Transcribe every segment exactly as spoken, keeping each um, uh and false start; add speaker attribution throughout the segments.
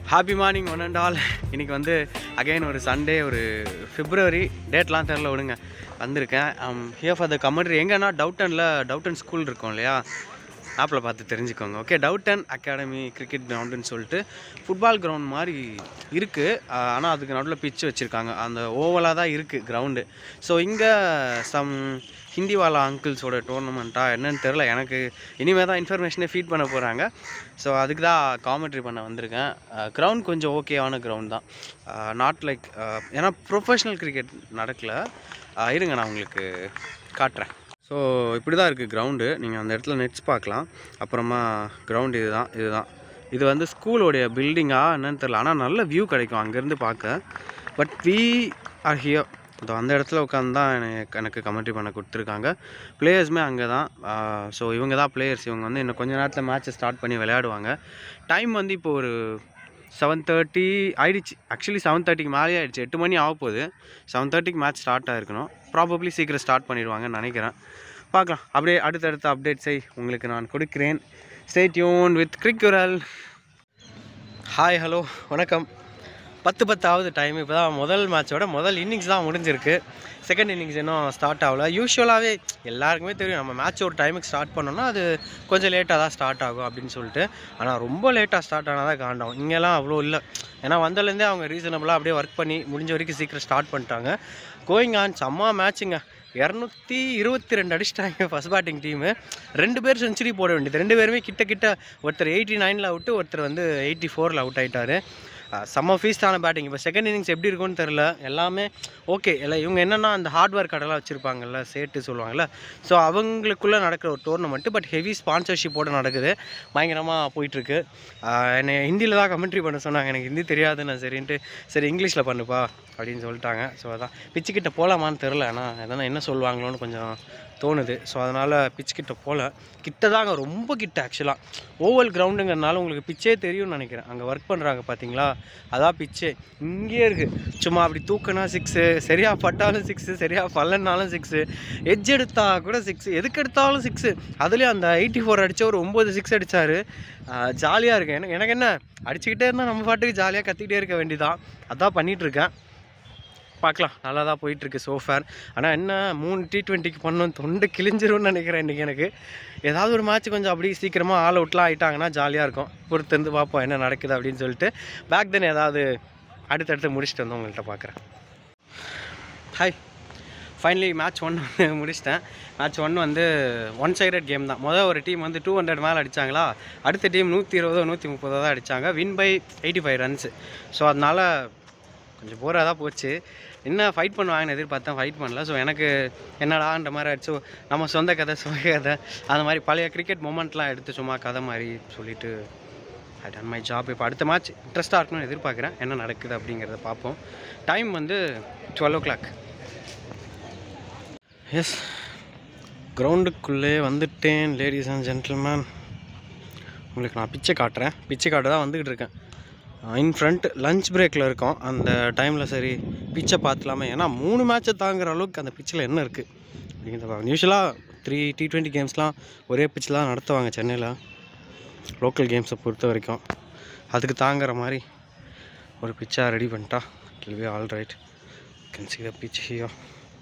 Speaker 1: Happy morning one and all. இன்றைக்கி வந்து again ஒரு சண்டே, ஒரு ஃபிப்ரவரி டேட்லாம் தெரில விடுங்க, வந்திருக்கேன். Here for the commentary. எங்கன்னா டவுட்டனில் டவுட்டன் ஸ்கூல் இருக்கும் இல்லையா, ஆப்பில் பார்த்து தெரிஞ்சுக்கோங்க. ஓகே, டவுட்டன் அகாடமி கிரிக்கெட் கிரவுண்டுன்னு சொல்லிட்டு ஃபுட்பால் கிரவுண்ட் மாதிரி இருக்குது. ஆனால் அதுக்கு நடுவில் பிச்சு வச்சுருக்காங்க. அந்த ஓவலாக தான் இருக்குது கிரவுண்டு. ஸோ இங்கே சம் ஹிந்திவாலா அங்கிள்ஸோட டோர்னமெண்ட்டாக என்னன்னு தெரில. எனக்கு இனிமேல் தான் இன்ஃபர்மேஷனே ஃபீட் பண்ண போகிறாங்க. ஸோ அதுக்கு தான் காமெண்ட்ரி பண்ண வந்திருக்கேன். கிரவுண்ட் கொஞ்சம் ஓகேவான கிரவுண்ட் தான், நாட் லைக், ஏன்னா ப்ரொஃபஷ்னல் கிரிக்கெட் நடக்கல. இருங்க நான் உங்களுக்கு காட்டுறேன். ஸோ இப்படி தான் இருக்குது கிரவுண்டு. நீங்கள் அந்த இடத்துல நெட்ஸ் பார்க்கலாம். அப்புறமா கிரவுண்டு இது தான் இது தான் இது வந்து ஸ்கூலோடைய பில்டிங்காக என்னன்னு தெரில. ஆனால் நல்ல வியூ கிடைக்கும் அங்கேருந்து பார்க்க. But we are here. So அந்த இடத்துல உட்காந்து தான் எனக்கு எனக்கு கமெண்ட்ரி பண்ண கொடுத்துருக்காங்க. பிளேயர்ஸுமே அங்கே தான். ஸோ இவங்க தான் பிளேயர்ஸ். இவங்க வந்து இன்னும் கொஞ்சம் நேரத்தில் மேட்ச்சை ஸ்டார்ட் பண்ணி விளையாடுவாங்க. டைம் வந்து இப்போ ஒரு செவன் தேர்ட்டி ஆகிடுச்சு. ஆக்சுவலி செவன் தேர்ட்டிக்கு மேலே ஆகிடுச்சு. எட்டு மணி ஆக போகுது. செவன் தேர்ட்டிக்கு மேட்ச் ஸ்டார்ட் ஆகிருக்கணும். ப்ராபப்ளி சீக்கிரம் ஸ்டார்ட் பண்ணிடுவாங்கன்னு நினைக்கிறேன். பார்க்கலாம். அப்படியே அடுத்தடுத்த அப்டேட்ஸை உங்களுக்கு நான் கொடுக்கிறேன். ஸ்டே டியூன் வித் கிரிக்குரல். ஹாய், ஹலோ, வணக்கம். பத்து பத்தாவது டைம். இப்போ தான் முதல் மேட்சோட முதல் இன்னிங்ஸ் தான் முடிஞ்சிருக்கு. செகண்ட் இன்னிங்ஸ் இன்னும் ஸ்டார்ட் ஆகல. யூஸ்வலாகவே எல்லாருக்குமே தெரியும், நம்ம மேட்ச் ஒரு டைமுக்கு ஸ்டார்ட் பண்ணோன்னா அது கொஞ்சம் லேட்டாக தான் ஸ்டார்ட் ஆகும் அப்படின்னு சொல்லிட்டு. ஆனால் ரொம்ப லேட்டாக ஸ்டார்ட் ஆனால் தான் காண்டாகும். இங்கெல்லாம் அவ்வளோ இல்லை. ஏன்னா வந்ததுலேருந்தே அவங்க ரீசனபிளாக அப்படியே ஒர்க் பண்ணி முடிஞ்ச வரைக்கும் சீக்கிரம் ஸ்டார்ட் பண்ணிட்டாங்க. கோயிங் ஆன் செம்ம மேட்சுங்க. இரநூத்தி இருபத்தி ரெண்டு அடிச்சிட்டாங்க ஃபஸ்ட் பேட்டிங் டீமு. ரெண்டு பேர் செஞ்சுரி போட வேண்டியது. ரெண்டு பேருமே கிட்ட கிட்ட ஒருத்தர் எயிட்டி நைனில் அவுட்டு, ஒருத்தர் வந்து எயிட்டி ஃபோரில் அவுட் ஆகிட்டார். செம்ம ஃபீஸ்டான பேட்டிங். இப்போ செகண்ட் இன்னிங்ஸ் எப்படி இருக்குன்னு தெரில. எல்லாமே ஓகே. இல்லை இவங்க என்னென்னா அந்த ஹார்ட்வேர் கடைலாம் வச்சுருப்பாங்கல்ல, சேட்டு சொல்லுவாங்கள்ல. ஸோ அவங்களுக்குள்ளே நடக்கிற ஒரு டோர்னமெண்ட்டு. பட் ஹெவி ஸ்பான்சர்ஷிப்போடு நடக்குது. பயங்கரமாக போயிட்டுருக்கு. என்னை ஹிந்தியில் தான் கமெண்ட்ரி பண்ண சொன்னாங்க. எனக்கு ஹிந்தி தெரியாதுன்னு சரின்ட்டு சரி இங்கிலீஷில் பண்ணுப்பா அப்படின்னு சொல்லிட்டாங்க. ஸோ அதான் பிச்சுக்கிட்ட போகலாமான்னு தெரில. ஆனால் எதனா என்ன சொல்லுவாங்களோன்னு கொஞ்சம் தோணுது. ஸோ அதனால் பிச்சு கிட்ட போகல. கிட்ட தாங்க, ரொம்ப கிட்ட. ஆக்சுவலாக ஓவல் கிரவுண்டுங்கிறதுனால உங்களுக்கு பிச்சே தெரியும்னு நினைக்கிறேன். அங்கே ஒர்க் பண்ணுறாங்க பார்த்தீங்களா, அதான் பிச்சே. இங்கேயே இருக்குது. சும்மா அப்படி தூக்குனா சிக்ஸு, சரியாக பட்டாலும் சிக்ஸு, சரியாக பல்லனாலும் சிக்ஸு, எட்ஜ் எடுத்தால் கூட சிக்ஸு, எதுக்கு எடுத்தாலும் சிக்ஸு. அதுலேயும் அந்த எயிட்டி ஃபோர் அடித்த ஒரு ஒம்பது சிக்ஸ் அடித்தார். ஜாலியாக இருக்கு. எனக்கு எனக்கு என்ன, அடிச்சுக்கிட்டே இருந்தால் நம்ம பாட்டுக்கு ஜாலியாக கத்திக்கிட்டே இருக்க வேண்டியதான். அதான் பண்ணிகிட்ருக்கேன். பார்க்கலாம். நல்லா தான் போயிட்டுருக்கு சோஃபேர். ஆனால் என்ன, மூணு டி ட்வெண்ட்டிக்கு பண்ணணும், தொண்டு கிழிஞ்சிரும்னு நினைக்கிறேன் இன்றைக்கி எனக்கு. ஏதாவது ஒரு மேட்ச் கொஞ்சம் அப்படி சீக்கிரமாக ஆல் அவுட்லாம் ஆகிட்டாங்கன்னா ஜாலியாக இருக்கும். பொறுத்திருந்து பார்ப்போம் என்ன நடக்குது அப்படின்னு சொல்லிட்டு. பேக் தென் ஏதாவது அடுத்தடுத்து முடிச்சுட்டு வந்து உங்கள்கிட்ட பார்க்குறேன். ஹாய், ஃபைனலி மேட்ச் ஒன் வந்து முடிச்சிட்டேன். மேட்ச் ஒன் வந்து ஒன் சைடட் கேம் தான். மொதல் ஒரு டீம் வந்து டூ ஹண்ட்ரட் மேலே அடித்தாங்களா, அடுத்த டீம் நூற்றி இருபதோ நூற்றி முப்பதோ தான் அடித்தாங்க. Win by eighty five runs. So அதனால் கொஞ்சம் போராக தான் போச்சு. என்ன ஃபைட் பண்ணுவாங்கன்னு எதிர்பார்த்தேன், ஃபைட் பண்ணல. ஸோ எனக்கு என்னடான்ற மாதிரி ஆயிடுச்சு. நம்ம சொந்த கதை, சுய கதை, அந்த மாதிரி பழைய கிரிக்கெட் மொமெண்ட்லாம் எடுத்து சும்மா கதை மாதிரி சொல்லிவிட்டு ஐ டன் மை ஜாப். இப்போ அடுத்த மேட்ச் இன்ட்ரெஸ்ட்டாக இருக்கணும்னு எதிர்பார்க்குறேன். என்ன நடக்குது அப்படிங்கிறத பார்ப்போம். டைம் வந்து டுவெல் ஓ கிளாக். எஸ், கிரவுண்டுக்குள்ளே வந்துட்டேன் லேடிஸ் அண்ட் ஜென்டில்மேன். உங்களுக்கு நான் பிச்சை காட்டுறேன். பிச்சை காட்ட தான் வந்துக்கிட்டு இருக்கேன். இன் ஃப்ரண்ட் லஞ்ச் பிரேக்கில் இருக்கோம். அந்த டைமில் சரி பிச்சை பார்த்துலாமே. ஏன்னா மூணு மேட்ச்சை தாங்குற அளவுக்கு அந்த பிச்சில் என்ன இருக்குது அப்படிங்கிறத. யூஸ்வலாக த்ரீ டி ட்வெண்ட்டி கேம்ஸ்லாம் ஒரே பிச்சில் தான் நடத்துவாங்க சென்னையில், லோக்கல் கேம்ஸை பொறுத்த வரைக்கும். அதுக்கு தாங்குற மாதிரி ஒரு பிச்சாக ரெடி பண்ணிட்டா it will be all right. Can see the pitch here.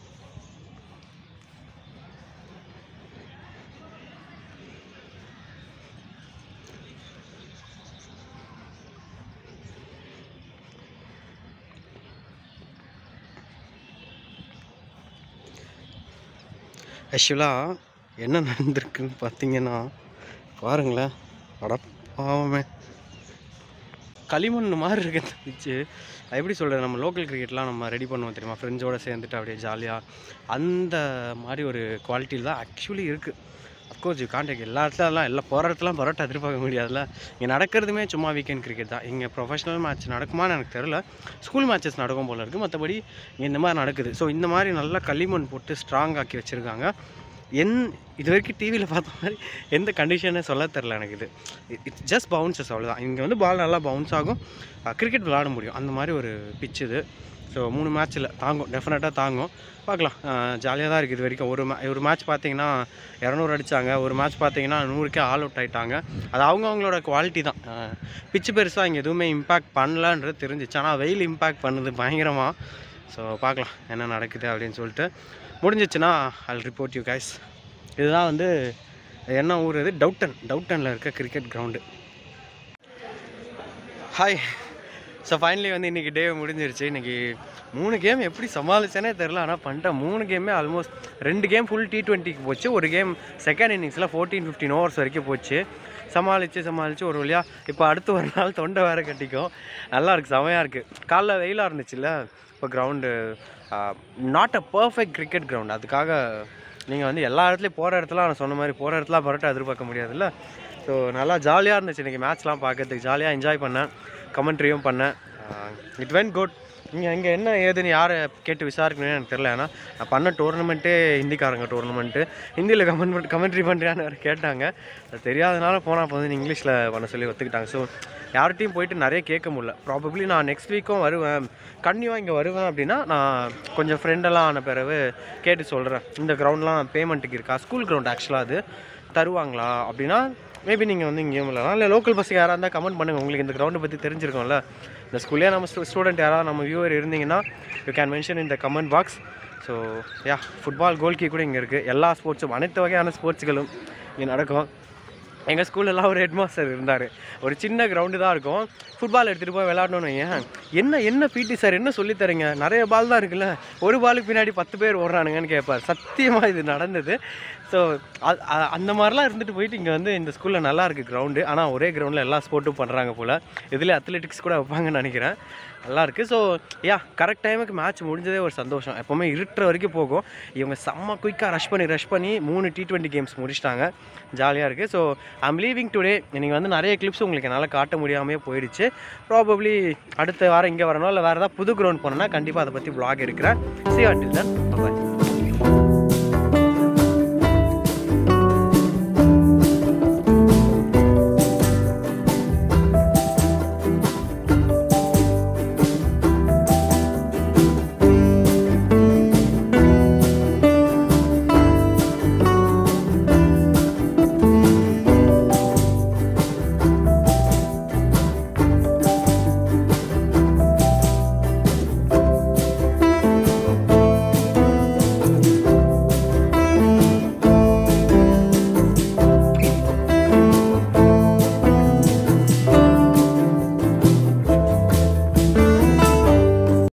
Speaker 1: ஆக்சுவலாக என்ன நடந்திருக்குன்னு பார்த்தீங்கன்னா பாருங்களேன். அடப்பாவமே, களிமண் மாதிரி இருக்கு அந்த பிச்சு. எப்படி சொல்கிறது, நம்ம லோக்கல் கிரிக்கெட்லாம் நம்ம ரெடி பண்ணுவோம் தெரியுமா, ஃப்ரெண்ட்ஸோடு சேர்ந்துட்டு அப்படியே ஜாலியாக, அந்த மாதிரி ஒரு குவாலிட்டியில் தான் ஆக்சுவலி இருக்குது. அஃப்கோர்ஸ் யூ கான்டேக் எல்லா இடத்துலலாம் எல்லா போராட்டத்தெலாம் பரோட்டா எதிர்பார்க்க முடியாதுல்ல. இங்கே நடக்கிறதுமே சும்மா வீக்கெண்ட் கிரிக்கெட் தான். இங்கே ப்ரொஃபஷனல் மேட்ச் நடக்குமான்னு எனக்கு தெரில. ஸ்கூல் மேட்சஸ் நடக்கும் போல் இருக்குது. மற்றபடி இங்கே இந்த மாதிரி நடக்குது. ஸோ இந்த மாதிரி நல்லா களிமண் போட்டு ஸ்ட்ராங் ஆக்கி வச்சுருக்காங்க. என் இது வரைக்கும் டிவியில் பார்த்த மாதிரி எந்த கண்டிஷனே சொல்ல தெரில எனக்கு. இது இட்ஸ் ஜஸ்ட் பவுன்சஸ், அவ்வளோதான். இங்கே வந்து பால் நல்லா பவுன்ஸ் ஆகும், கிரிக்கெட் விளாட முடியும். அந்த மாதிரி ஒரு பிச் இது. ஸோ ஸோ மூணு மேட்ச்சில் தாங்கும், டெஃபினட்டாக தாங்கும். பார்க்கலாம். ஜாலியாக தான் இருக்குது இது வரைக்கும். ஒரு மே ஒரு மேட்ச் பார்த்தீங்கன்னா இரநூறு அடித்தாங்க, ஒரு மேட்ச் பார்த்தீங்கன்னா நூறுக்கே ஆல் அவுட் ஆகிட்டாங்க. அது அவங்கவுங்களோட குவாலிட்டி தான். பிச்சு பெருசாக இங்கே எதுவுமே இம்பேக்ட் பண்ணலன்றது தெரிஞ்சிச்சு. ஆனால் வெயில் இம்பேக்ட் பண்ணுது பயங்கரமாக. ஸோ பார்க்கலாம் என்ன நடக்குது அப்படின்னு சொல்லிட்டு. முடிஞ்சிச்சுன்னா ஐ ரிப்போர்ட் யூ கைஸ். இதுதான் வந்து என்ன ஊர் இது? டவுட்டன். டவுட்டனில் இருக்க cricket ground. Hi. So finally வந்து இன்றைக்கி டே முடிஞ்சிருச்சு. இன்றைக்கி மூணு கேம் எப்படி சமாளிச்சேனே தெரில. ஆனால் பண்ணிட்டேன். மூணு கேமே ஆல்மோஸ்ட் ரெண்டு கேம் ஃபுல் டி ட்வெண்ட்டிக்கு போச்சு. ஒரு கேம் செகண்ட் இன்னிங்ஸில் ஃபோர்டீன் ஃபிஃப்டீன் ஓவர்ஸ் வரைக்கும் போச்சு. சமாளித்து சமாளித்து ஒரு வழியாக இப்போ அடுத்து ஒரு நாள் தொண்டை வேறு கட்டிக்கும். நல்லா இருக்குது, செமையாக இருக்குது. காலைல வெயிலாக இருந்துச்சுல்ல. இப்போ ground not a perfect cricket ground. அதுக்காக நீங்கள் வந்து எல்லா இடத்துலையும் போகிற இடத்துல நான் சொன்ன மாதிரி போகிற இடத்துல பரட்டை எதிர்பார்க்க முடியாதுல்ல. ஸோ நல்லா ஜாலியாக இருந்துச்சு இன்றைக்கி மேட்ச்லாம் பார்க்கறதுக்கு. ஜாலியாக என்ஜாய் பண்ணேன், கமெண்ட்ரியும் பண்ணேன். It went good. இங்கே இங்கே என்ன ஏதுன்னு யாரை கேட்டு விசாரிக்கணும்னு எனக்கு தெரில. ஏன்னா நான் பண்ண டோர்னமெண்ட்டே ஹிந்திக்காரங்க டோர்னமெண்ட்டு. ஹிந்தியில் கமெண்ட் கமெண்ட்ரி பண்ணுறியான்னு வேறு கேட்டாங்க. அது தெரியாதனால போனால் அப்போ வந்து இங்கிலீஷில் பண்ண சொல்லி ஒத்துக்கிட்டாங்க. ஸோ யார்கிட்டையும் போயிட்டு நிறைய கேட்க முடியல. ப்ராபப்ளி நான் நெக்ஸ்ட் வீக்கும் வருவேன், கண்டிப்பாக இங்கே வருவேன். அப்படின்னா நான் கொஞ்சம் ஃப்ரெண்டெல்லாம் ஆன பிறகு கேட்டு சொல்கிறேன். இந்த கிரவுண்ட்லாம் பேமெண்ட்டுக்கு இருக்கா, ஸ்கூல் கிரவுண்ட் ஆக்சுவலாக அது தருவாங்களா அப்படின்னா மேபி நீங்கள் வந்து இங்கேயும் இல்லைனா இல்லை லோக்கல் பஸ்ஸுக்கு யாராக இருந்தால் கமெண்ட் பண்ணுங்கள். உங்களுக்கு இந்த கிரவுண்டை பற்றி தெரிஞ்சிருக்கோம்ல. இந்த ஸ்கூல்லேயே நம்ம ஸ்டூ ஸ்டூடெண்ட் யாராவது நம்ம வியூவர் இருந்தீங்கன்னா யூ கேன் மென்ஷன் இந்த comment box. So yeah, football goal கீ கூட இங்கே இருக்குது. எல்லா ஸ்போர்ட்ஸும், அனைத்து வகையான ஸ்போர்ட்ஸுகளும் இங்கே நடக்கும். எங்கள் ஸ்கூல்லலாம் ஒரு ஹெட் மாஸ்டர் இருந்தார். ஒரு சின்ன கிரவுண்டு தான் இருக்கும். ஃபுட்பால் எடுத்துகிட்டு போய் விளாடணுன்னு ஏன் என்ன என்ன பிடி சார் என்ன சொல்லித்தரீங்க, நிறைய பால் தான் இருக்குல்ல, ஒரு பாலுக்கு பின்னாடி பத்து பேர் ஓடுறானுங்கன்னு கேட்பார். சத்தியமாக இது நடந்தது. ஸோ அந்த மாதிரிலாம் இருந்துட்டு போயிட்டு இங்கே வந்து இந்த ஸ்கூலில் நல்லா இருக்குது கிரவுண்டு. ஆனால் ஒரே கிரவுண்டில் எல்லா ஸ்போர்ட்டும் பண்ணுறாங்க போல். இதில் அத்லெட்டிக்ஸ் கூட வைப்பாங்கன்னு நினைக்கிறேன். நல்லாயிருக்கு. ஸோ யா, கரெக்ட் டைமுக்கு மேட்ச் முடிஞ்சதே ஒரு சந்தோஷம். எப்போவுமே இருட்டுற வரைக்கும் போகும். இவங்க செம்ம குயிக்காக ரஷ் பண்ணி ரஷ் பண்ணி மூணு டி ட்வெண்ட்டி கேம்ஸ் முடிச்சிட்டாங்க. ஜாலியாக இருக்குது. So I'm leaving today. நீங்கள் வந்து நிறைய கிளிப்ஸ் உங்களுக்கு என்னால் காட்ட முடியாமே போயிடுச்சு. ப்ராபப்ளி அடுத்த வாரம் இங்கே வரணும், இல்லை வேறு ஏதாவது புது கிரவுண்ட் போனோன்னா கண்டிப்பாக அதை பற்றி vlog எடுக்கிறேன். See you until then. Bye bye.